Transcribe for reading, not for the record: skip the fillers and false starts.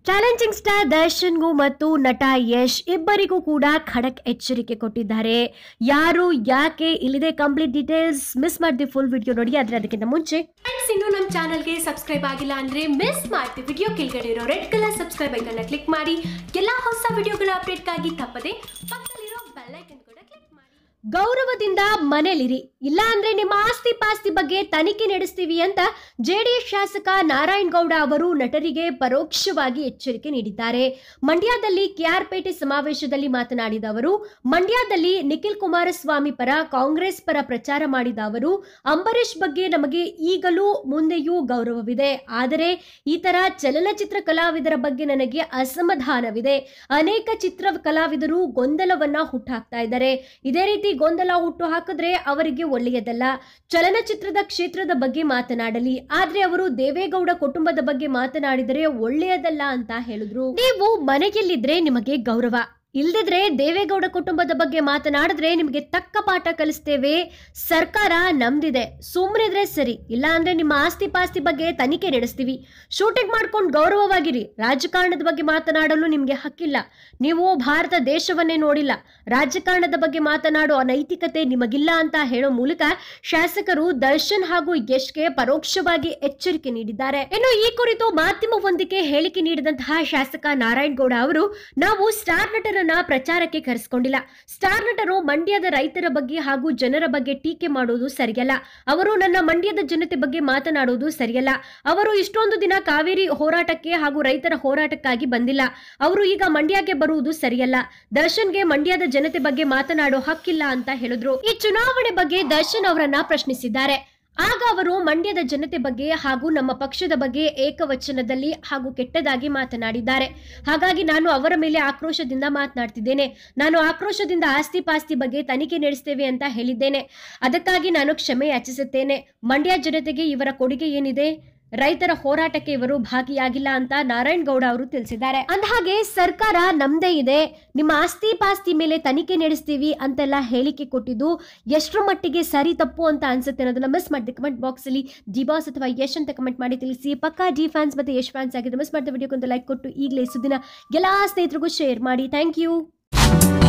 Challenging star ದರ್ಶನ್ಗೂ ಮತ್ತು ನಟ ಯಶ್ ಇಬ್ಬರಿಗೂ ಕೂಡ ಖಡಕ್ ಎಚ್ಚರಿಕೆ ಕೊಟ್ಟಿದ್ದಾರೆ. ಯಾರು ಯಾಕೆ ಇಲ್ಲಿದೆ ಕಂಪ್ಲೀಟ್ ಡೀಟೇಲ್ಸ್. ಮಿಸ್ ಮಾಡಿದ ಫುಲ್ ವಿಡಿಯೋ ನೋಡಿ. ಆದ್ರೆ ಅದಕ್ಕಿಂತ ಮುಂಚೆ ಇನ್ನು ನಮ್ಮ ಚಾನಲ್ಗೆ ಸಬ್ಸ್ಕ್ರೈಬ್ ಆಗಿಲ್ಲ ಅಂದ್ರೆ ಮಿಸ್ ಮಾಡ್ತೀವಿ. ವಿಡಿಯೋ ಕೆಳಗಡೆ ಇರೋ red colour subscribe icon click ಮಾಡಿ ಎಲ್ಲಾ ಹೊಸ ವಿಡಿಯೋಗಳ ಅಪ್ಡೇಟ್ಗಾಗಿ ತಪ್ಪದೆ ಪಕ್ಕದಲ್ಲಿರೋ ಬೆಲ್ ಐಕನ್ ಕೂಡ ಕ್ಲಿಕ್ ಮಾಡಿ. ಗೌರವದಿಂದ ಮನೆಯಲ್ಲಿರಿ, ಇಲ್ಲ ಅಂದ್ರೆ ನಿಮ್ಮ ಆಸ್ತಿ ಪಾಸ್ತಿ ಬಗ್ಗೆ ತನಿಖೆ ನಡೆಸ್ತೀವಿ ಅಂತ ಜೆಡಿಎಸ್ ಶಾಸಕ ನಾರಾಯಣಗೌಡ ಅವರು ನಟರಿಗೆ ಪರೋಕ್ಷವಾಗಿ ಎಚ್ಚರಿಕೆ ನೀಡಿದ್ದಾರೆ. ಮಂಡ್ಯದಲ್ಲಿ ಕೆಆರ್ಪೇಟೆ ಸಮಾವೇಶದಲ್ಲಿ ಮಾತನಾಡಿದ ಅವರು, ಮಂಡ್ಯದಲ್ಲಿ ನಿಖಿಲ್ ಕುಮಾರಸ್ವಾಮಿ ಪರ ಕಾಂಗ್ರೆಸ್ ಪರ ಪ್ರಚಾರ ಮಾಡಿದ ಅವರು, ಅಂಬರೀಶ್ ಬಗ್ಗೆ ನಮಗೆ ಈಗಲೂ ಮುಂದೆಯೂ ಗೌರವವಿದೆ, ಆದರೆ ಈ ತರ ಚಲನಚಿತ್ರ ಕಲಾವಿದರ ಬಗ್ಗೆ ನನಗೆ ಅಸಮಾಧಾನವಿದೆ. ಅನೇಕ ಚಿತ್ರ ಕಲಾವಿದರು ಗೊಂದಲವನ್ನ ಹುಟ್ಟುಹಾಕ್ತಾ ಇದ್ದಾರೆ. ಇದೇ ರೀತಿ ಗೊಂದಲ ಹುಟ್ಟು ಹಾಕಿದ್ರೆ ಅವರಿಗೆ ಒಳ್ಳೆಯದಲ್ಲ. ಚಲನಚಿತ್ರದ ಕ್ಷೇತ್ರದ ಬಗ್ಗೆ ಮಾತನಾಡಲಿ, ಆದ್ರೆ ಅವರು ದೇವೇಗೌಡ ಕುಟುಂಬದ ಬಗ್ಗೆ ಮಾತನಾಡಿದರೆ ಒಳ್ಳೆಯದಲ್ಲ ಅಂತ ಹೇಳಿದ್ರು. ನೀವು ಮನೆಯಲ್ಲಿದ್ರೆ ನಿಮಗೆ ಗೌರವ, ಇಲ್ದಿದ್ರೆ ದೇವೇಗೌಡ ಕುಟುಂಬದ ಬಗ್ಗೆ ಮಾತನಾಡಿದ್ರೆ ನಿಮಗೆ ತಕ್ಕ ಪಾಠ ಕಲಿಸ್ತೇವೆ. ಸರ್ಕಾರ ನಮ್ದಿದೆ, ಸುಮ್ಮನಿದ್ರೆ ಸರಿ, ಇಲ್ಲ ಅಂದ್ರೆ ನಿಮ್ಮ ಆಸ್ತಿ ಪಾಸ್ತಿ ಬಗ್ಗೆ ತನಿಖೆ ನಡೆಸ್ತೀವಿ. ಶೂಟಿಂಗ್ ಮಾಡ್ಕೊಂಡು ಗೌರವವಾಗಿರಿ. ರಾಜಕಾರಣದ ಬಗ್ಗೆ ಮಾತನಾಡಲು ನಿಮ್ಗೆ ಹಕ್ಕಿಲ್ಲ. ನೀವು ಭಾರತ ದೇಶವನ್ನೇ ನೋಡಿಲ್ಲ. ರಾಜಕಾರಣದ ಬಗ್ಗೆ ಮಾತನಾಡೋ ಅನೈತಿಕತೆ ನಿಮಗಿಲ್ಲ ಅಂತ ಹೇಳೋ ಮೂಲಕ ಶಾಸಕರು ದರ್ಶನ್ ಹಾಗೂ ಯಶ್ಗೆ ಪರೋಕ್ಷವಾಗಿ ಎಚ್ಚರಿಕೆ ನೀಡಿದ್ದಾರೆ. ಇನ್ನು ಈ ಕುರಿತು ಮಾಧ್ಯಮವೊಂದಕ್ಕೆ ಹೇಳಿಕೆ ನೀಡಿದಂತಹ ಶಾಸಕ ನಾರಾಯಣಗೌಡ ಅವರು, ನಾವು ಸ್ಟಾರ್ ನಟರ ಪ್ರಚಾರಕ್ಕೆ ಕರೆಸಿಕೊಂಡಿಲ್ಲ. ಸ್ಟಾರ್ ನಟರು ಮಂಡ್ಯದ ರೈತರ ಬಗ್ಗೆ ಹಾಗೂ ಜನರ ಬಗ್ಗೆ ಟೀಕೆ ಮಾಡುವುದು ಸರಿಯಲ್ಲ. ಅವರು ನನ್ನ ಮಂಡ್ಯದ ಜನತೆ ಬಗ್ಗೆ ಮಾತನಾಡುವುದು ಸರಿಯಲ್ಲ. ಅವರು ಇಷ್ಟೊಂದು ದಿನ ಕಾವೇರಿ ಹೋರಾಟಕ್ಕೆ ಹಾಗೂ ರೈತರ ಹೋರಾಟಕ್ಕಾಗಿ ಬಂದಿಲ್ಲ. ಅವರು ಈಗ ಮಂಡ್ಯಕ್ಕೆ ಬರುವುದು ಸರಿಯಲ್ಲ. ದರ್ಶನ್ಗೆ ಮಂಡ್ಯದ ಜನತೆ ಬಗ್ಗೆ ಮಾತನಾಡೋ ಹಕ್ಕಿಲ್ಲ ಅಂತ ಹೇಳಿದ್ರು. ಈ ಚುನಾವಣೆ ಬಗ್ಗೆ ದರ್ಶನ್ ಅವರನ್ನ ಪ್ರಶ್ನಿಸಿದ್ದಾರೆ. ಆಗ ಅವರು ಮಂಡ್ಯದ ಜನತೆ ಬಗ್ಗೆ ಹಾಗೂ ನಮ್ಮ ಪಕ್ಷದ ಬಗ್ಗೆ ಏಕವಚನದಲ್ಲಿ ಹಾಗೂ ಕೆಟ್ಟದಾಗಿ ಮಾತನಾಡಿದ್ದಾರೆ. ಹಾಗಾಗಿ ನಾನು ಅವರ ಮೇಲೆ ಆಕ್ರೋಶದಿಂದ ಮಾತನಾಡ್ತಿದ್ದೇನೆ. ನಾನು ಆಕ್ರೋಶದಿಂದ ಆಸ್ತಿ ಪಾಸ್ತಿ ಬಗ್ಗೆ ತನಿಖೆ ನಡೆಸ್ತೇವೆ ಅಂತ ಹೇಳಿದ್ದೇನೆ. ಅದಕ್ಕಾಗಿ ನಾನು ಕ್ಷಮೆ ಯಾಚಿಸುತ್ತೇನೆ. ಮಂಡ್ಯ ಜನತೆಗೆ ಇವರ ಕೊಡುಗೆ ಏನಿದೆ? ರೈತರ ಹೋರಾಟಕ್ಕೆ ಇವರು ಭಾಗಿಯಾಗಿಲ್ಲ ಅಂತ ನಾರಾಯಣಗೌಡ ಅವರು ತಿಳಿಸಿದ್ದಾರೆ. ಅಂದಹಾಗೆ ಸರ್ಕಾರ ನಮ್ದೇ ಇದೆ, ನಿಮ್ಮ ಆಸ್ತಿ ಪಾಸ್ತಿ ಮೇಲೆ ತನಿಖೆ ನಡೆಸ್ತೀವಿ ಅಂತೆಲ್ಲ ಹೇಳಿಕೆ ಕೊಟ್ಟಿದ್ದು ಎಷ್ಟರ ಮಟ್ಟಿಗೆ ಸರಿ ತಪ್ಪು ಅಂತ ಅನ್ಸುತ್ತೆ ಅನ್ನೋದನ್ನ ಮಿಸ್ ಮಾಡಿದೆ ಕಮೆಂಟ್ ಬಾಕ್ಸ್ ಅಲ್ಲಿ ಡಿ ಬಾಸ್ ಅಥವಾ ಯಶ್ ಅಂತ ಕಮೆಂಟ್ ಮಾಡಿ ತಿಳಿಸಿ. ಪಕ್ಕಾ ಡಿ ಫ್ಯಾನ್ಸ್ ಮತ್ತೆ ಯಶ್ ಫ್ಯಾನ್ಸ್ ಆಗಿದ್ರೆ ಮಿಸ್ ಮಾಡಿದ ವಿಡಿಯೋಗೊಂದು ಲೈಕ್ ಕೊಟ್ಟು ಈಗಲೇ ಸುದ್ದಿನ ಎಲ್ಲಾ ಸ್ನೇಹಿತರಿಗೂ ಶೇರ್ ಮಾಡಿ. Thank you.